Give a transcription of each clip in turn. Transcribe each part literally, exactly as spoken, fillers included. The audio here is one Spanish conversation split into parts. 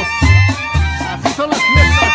Vámonos. Así son las fiestas.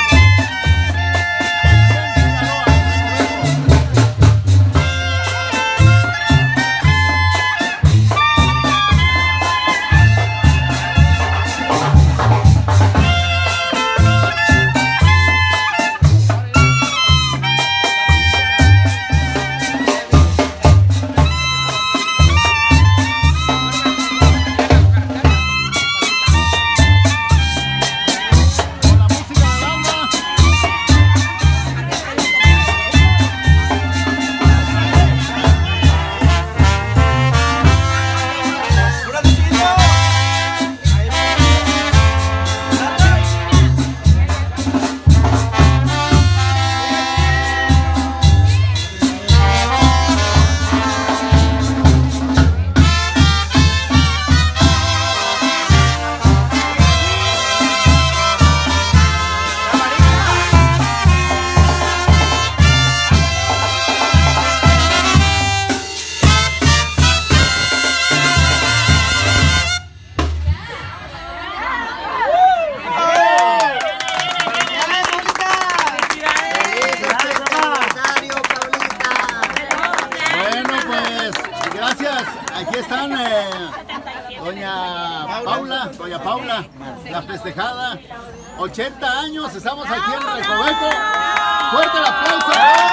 Aquí están eh, doña Paula, doña Paula, la festejada, ochenta años, estamos aquí en Recoveco. Fuerte el aplauso.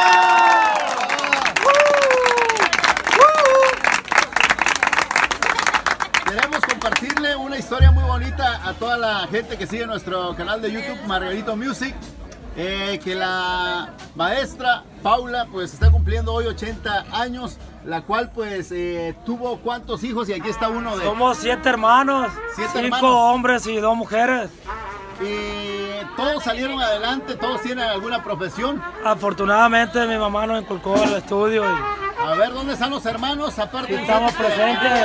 Queremos compartirle una historia muy bonita a toda la gente que sigue nuestro canal de YouTube, Margarito Music. Eh, que la maestra Paula pues está cumpliendo hoy ochenta años, la cual pues eh, tuvo cuántos hijos, y aquí está uno de... Somos siete hermanos, siete cinco hermanos. hombres y dos mujeres. Y todos salieron adelante, todos tienen alguna profesión. Afortunadamente mi mamá nos inculcó el estudio. Y... a ver, ¿dónde están los hermanos? Aparte, estamos presentes.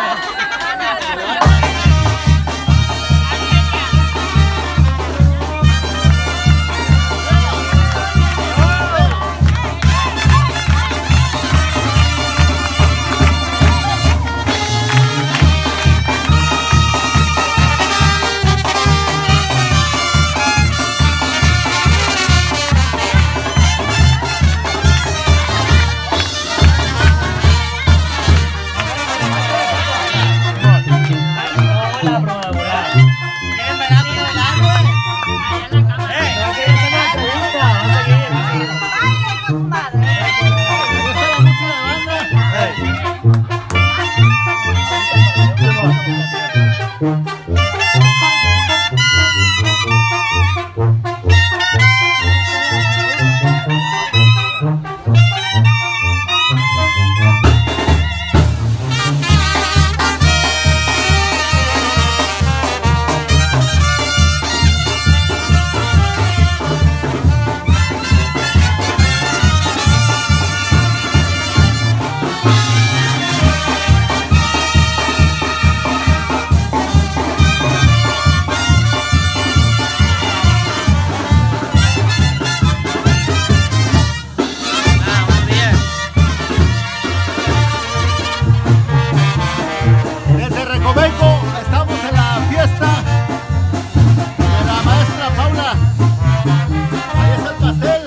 Estamos en la fiesta de la maestra Paula. Ahí está el pastel.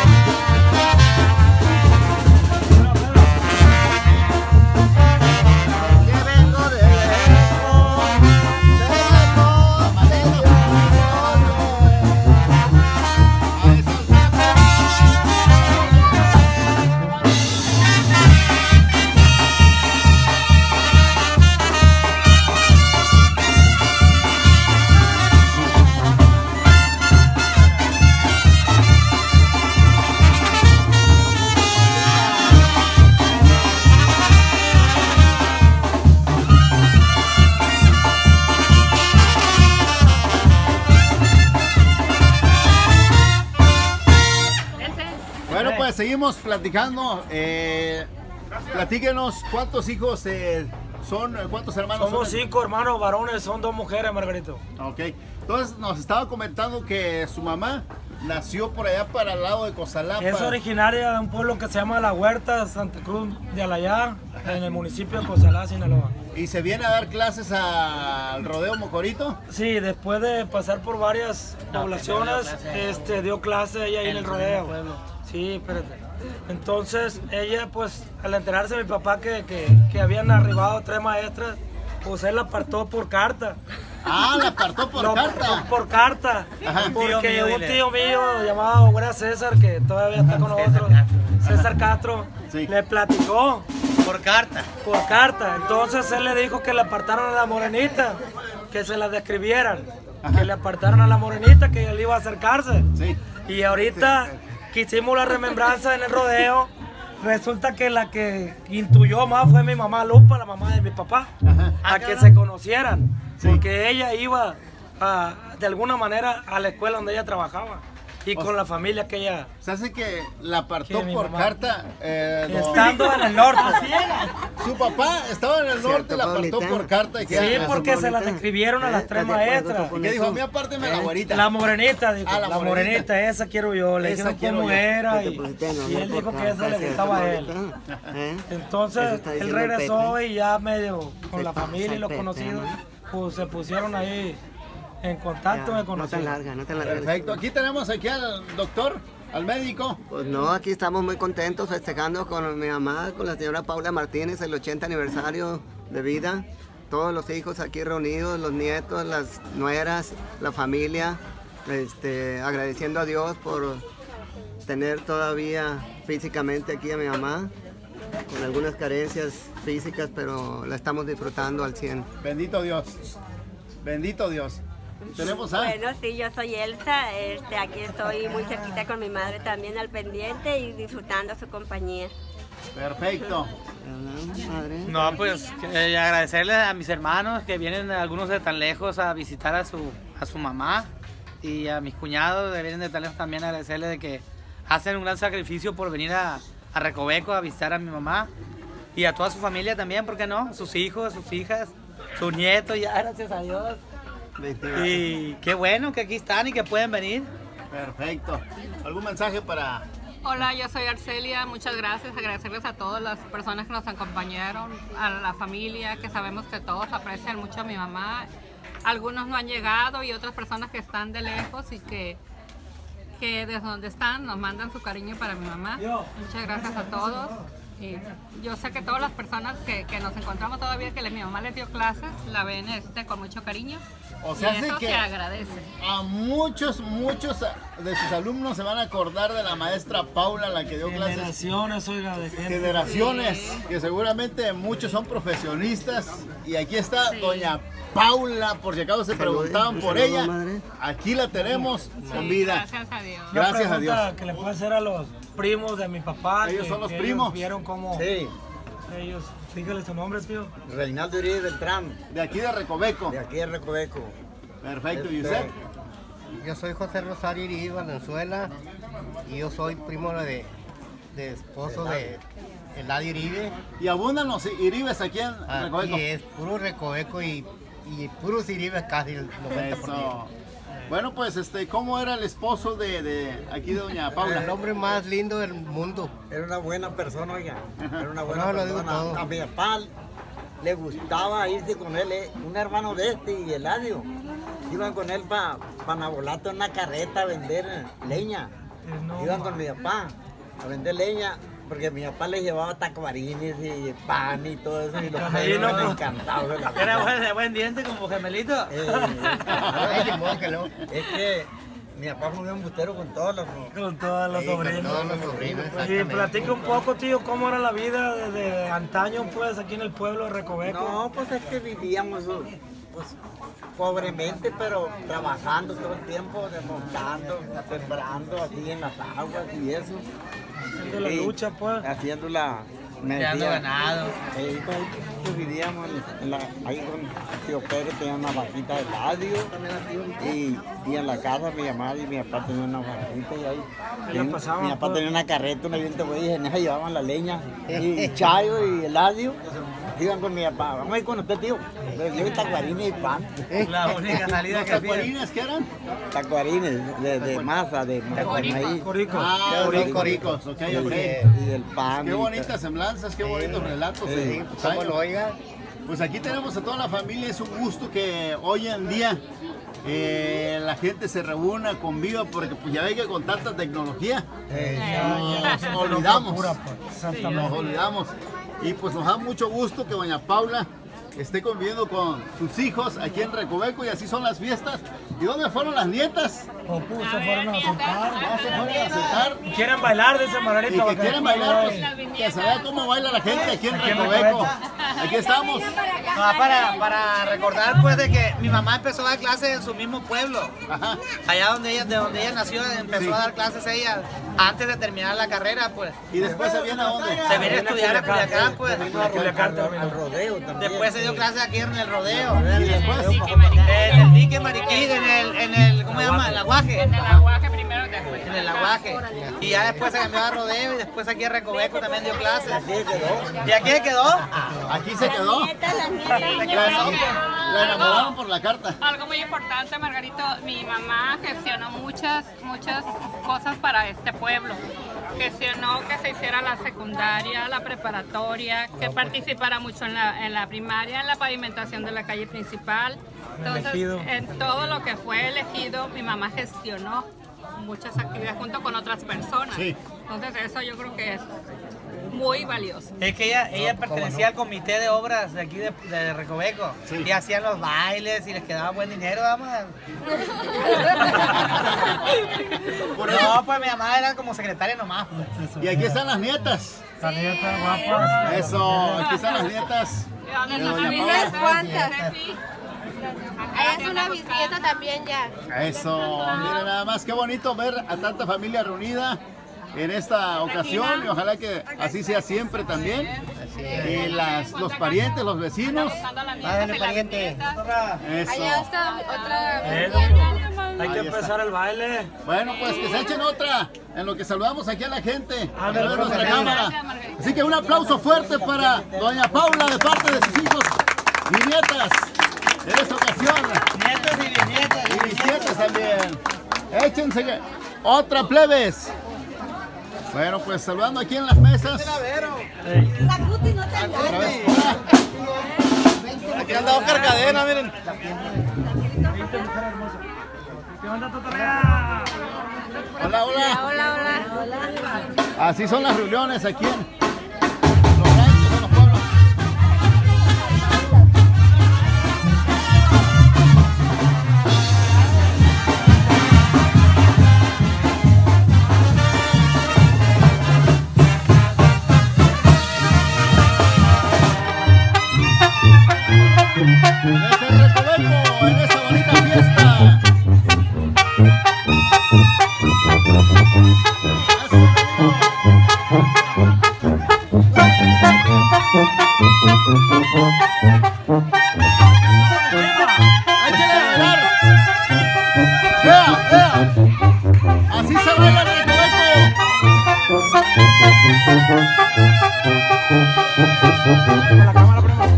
Que vengo de lejos, lejos, madera. Ahí está el Bueno, pues seguimos platicando. Eh, platíquenos cuántos hijos eh, son, cuántos hermanos Somos son. cinco hermanos varones, son dos mujeres, Margarito. Ok, entonces nos estaba comentando que su mamá nació por allá para el lado de Cosalapa. Es originaria de un pueblo que se llama La Huerta, Santa Cruz de Alayá, en el municipio de Cosalá, Sinaloa. ¿Y se viene a dar clases al Rodeo Mocorito? Sí, después de pasar por varias no, poblaciones, clase, este, dio clase ella ahí en el rodeo. Sí, espérate. Entonces, ella, pues, al enterarse de mi papá que, que, que habían arribado tres maestras, pues él la apartó por carta. Ah, la apartó por no, carta. Por, por carta. Ajá. Porque un tío mío llamado era César, que todavía está con nosotros, César Castro, sí. le platicó. Por carta. Por carta. Entonces él le dijo que le apartaron a la morenita, que se la describieran. Ajá. Que le apartaron a la morenita, que él iba a acercarse. Sí. Y ahorita sí. que hicimos la remembranza en el rodeo, resulta que la que intuyó más fue mi mamá Lupa, la mamá de mi papá, Ajá. a que se conocieran. Sí. Porque ella iba a, de alguna manera a la escuela donde ella trabajaba. Y o con sea, la familia que ella... Se hace que la apartó por carta... Eh, Estando en el norte. Su papá estaba en el norte, la apartó por carta. Y sí, porque se la describieron a las tres maestras. ¿Y qué dijo? A mí apárteme la güerita. La morenita, dijo. Ah, la, la morenita. morenita, esa quiero yo. Le dijeron cómo era y, y él dijo que esa le gustaba a él. Entonces, él regresó y ya medio con la familia y los conocidos, pues se pusieron ahí... En contacto ya, me conocí. No tan larga, no tan larga. Perfecto. Aquí tenemos aquí al doctor, al médico. Pues no, aquí estamos muy contentos festejando con mi mamá, con la señora Paula Martínez, el ochenta aniversario de vida. Todos los hijos aquí reunidos, los nietos, las nueras, la familia. Este, agradeciendo a Dios por tener todavía físicamente aquí a mi mamá. Con algunas carencias físicas, pero la estamos disfrutando al cien. Bendito Dios. Bendito Dios. ¿Tenemos a? Bueno, sí, yo soy Elsa, este, aquí estoy muy cerquita con mi madre también al pendiente y disfrutando su compañía. Perfecto. No, pues eh, agradecerle a mis hermanos que vienen algunos de tan lejos a visitar a su, a su mamá y a mis cuñados que vienen de tan lejos también agradecerle de que hacen un gran sacrificio por venir a, a Recoveco a visitar a mi mamá y a toda su familia también, ¿por qué no? Sus hijos, sus hijas, sus nietos, ya gracias a Dios. Y qué bueno que aquí están y que pueden venir. Perfecto. ¿Algún mensaje para...? Hola, yo soy Arcelia, muchas gracias, agradecerles a todas las personas que nos acompañaron, a la familia, que sabemos que todos aprecian mucho a mi mamá. Algunos no han llegado y otras personas que están de lejos y que, que desde donde están nos mandan su cariño para mi mamá. Muchas gracias a todos. Y yo sé que todas las personas que, que nos encontramos todavía, que le, mi mamá les dio clases, la ven este, con mucho cariño. O sea, y eso que se agradece. A muchos, muchos de sus alumnos se van a acordar de la maestra Paula, la que dio clases. Generaciones, oiga, de gente. Generaciones, sí. Que seguramente muchos son profesionistas. Y aquí está sí. Doña Paula, por si acaso se preguntaban por ella. Madre. Aquí la tenemos sí, con vida. Gracias a Dios. Gracias a Dios. Que le puede hacer a los primos de mi papá. Ellos que, son los que primos. Ellos vieron cómo. Sí. Ellos, dígale su nombre, tío. Reinaldo Uribe Beltrán. De aquí de Recoveco. De aquí de Recoveco. Perfecto, ¿y este, usted? Yo soy José Rosario Iribe Valenzuela y yo soy primo de, de esposo de Eladio Iribe. Y abundan los Iribes aquí en aquí Recoveco. Es puro Recoveco y, y puros Iribes casi el noventa por ciento. Bueno, pues, este, ¿cómo era el esposo de, de aquí de doña Paula? El hombre más lindo del mundo. Era una buena persona, oiga. Era una buena no, persona. A mi papá le gustaba irse con él, eh, un hermano de este y Eladio. Iban con él para pa Nabolato en una carreta a vender leña. No, Iban con mi papá a vender leña. Porque mi papá les llevaba tacuarines y pan y todo eso y los padres no, no. encantados. ¿Era buen, de buen diente como gemelito? Eh, es que mi papá fue un embustero con todos los Con todos los sí, sobrinos. Con todos los sobrinos. Y platica un poco, tío, cómo era la vida desde antaño, pues, aquí en el pueblo de Recoveco. No, pues es que vivíamos pues, pobremente, pero trabajando todo el tiempo, desmontando, sembrando así en las aguas y eso. Haciendo la lucha, pues. Haciendo la... Creando ganado. Eh, pues vivíamos en la, ahí con tío Pérez, tenía una vaquita de ladio y, y en la casa mi mamá y mi papá tenían una vaquita y ahí ten, pasaban, mi papá pues. Tenía una carreta, una viento güey, y en esa llevaban la leña y, y Chayo y el ladio iban con mi papá, vamos a ir con usted tío, les llevo tacuarines y pan. La única salida ¿Los que tacuarines qué eran? Tacuarines de, de masa, de maíz. Coricos. Ah, coricos, coricos, ok, ok. Y del pan. Qué bonitas semblanzas, qué bonitos relatos. Sí, como lo oiga, Pues aquí tenemos a toda la familia, es un gusto que hoy en día eh, la gente se reúna, conviva, porque pues ya ve que con tanta tecnología eh, nos, nos olvidamos, nos olvidamos. Y pues nos da mucho gusto que doña Paula esté conviviendo con sus hijos aquí en Recoveco y así son las fiestas. ¿Y dónde fueron las nietas? Oh, pues, se fueron a sentar. No, se fueron a sentar. Y quieren bailar, dice Margarita. Y que quieren bailar, pues, que se vea cómo baila la gente aquí en Recoveco. Aquí estamos. No, para, para recordar pues de que mi mamá empezó a dar clases en su mismo pueblo. Ajá. Allá donde ella, de donde ella nació, empezó sí. a dar clases ella antes de terminar la carrera, pues. ¿Y después se viene a dónde? Se viene a estudiar a Culiacán, pues. Al rodeo también. Después se dio clases aquí en el rodeo. ¿Y después? En el dique Mariquí, en el, en el, ¿cómo se llama? El aguaje. En el aguaje primero, después. En el aguaje. Y ya después se cambió a rodeo y después aquí en Recoveco también dio clases. ¿Y aquí se quedó? Aquí se quedó. La enamoraron por la carta. Algo muy importante, Margarito, mi mamá gestionó muchas, muchas cosas para este pueblo. Gestionó que se hiciera la secundaria, la preparatoria, que participara mucho en la, en la primaria, en la pavimentación de la calle principal. Entonces, en todo lo que fue elegido, mi mamá gestionó muchas actividades junto con otras personas. Sí. Entonces, eso yo creo que es muy valioso. Es que ella, ella pertenecía al comité de obras de aquí de, de Recoveco. Sí. Y hacían los bailes y les quedaba buen dinero, vamos. No, pues mi mamá era como secretaria nomás. Y aquí están las nietas. Las nietas guapas. Eso, aquí están las nietas. ¿De dónde son cuántas? Ella es una bisnieta también ya. Eso, miren nada más, qué bonito ver a tanta familia reunida en esta ocasión y ojalá que así sea siempre también. Y las, los parientes, los vecinos. Pásenle pariente. Eso. Allá está otra. Hay que empezar el baile. Bueno, pues que se echen otra en lo que saludamos aquí a la gente a ver pues, nuestra cámara. Así que un aplauso fuerte para doña Paula de parte de sus hijos y nietas en esta ocasión. Nietos y bisnietas. Y bisnietas también. Échense otra, plebes. Bueno, pues saludando aquí en las mesas. La cuti no te engañes. Aquí anda Oscar Cadena, miren. Hola, hola. Hola, hola. Así son las reuniones aquí en los ranchos, en los pueblos. Desde Recoveco, en esta bonita fiesta. ¡Échale a bailar! ¡Ea, ea! ¡Así se baila el La cámara primero.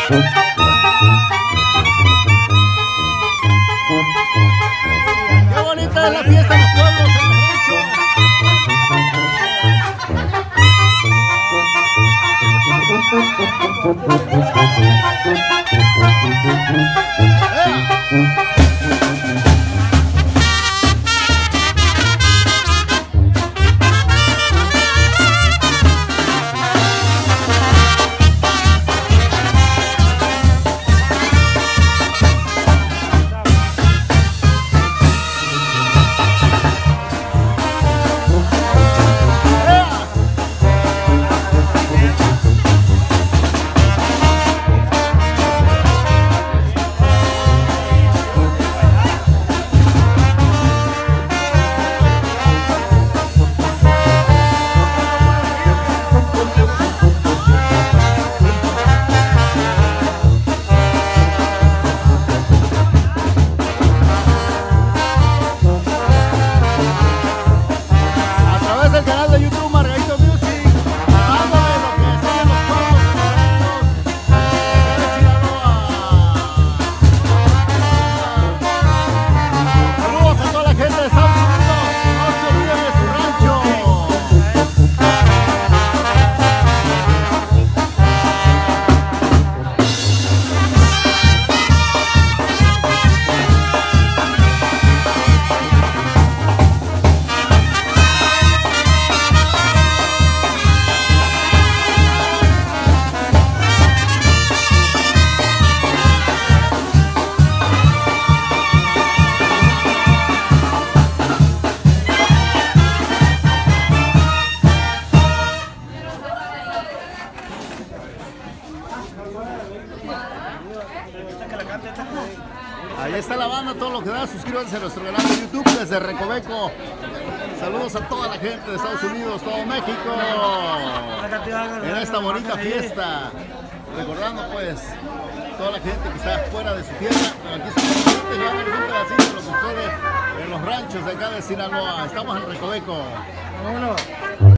¡Qué bonita es la fiesta en los pueblos, en los ranchos! nada, suscríbanse a nuestro canal de YouTube desde Recoveco. Saludos a toda la gente de Estados Unidos, todo México, en esta bonita fiesta. Recordando pues toda la gente que está fuera de su tierra. Aquí estamos llevando un pedacito de lo que sucede en los ranchos de acá de Sinaloa. Estamos en Recoveco. Vámonos.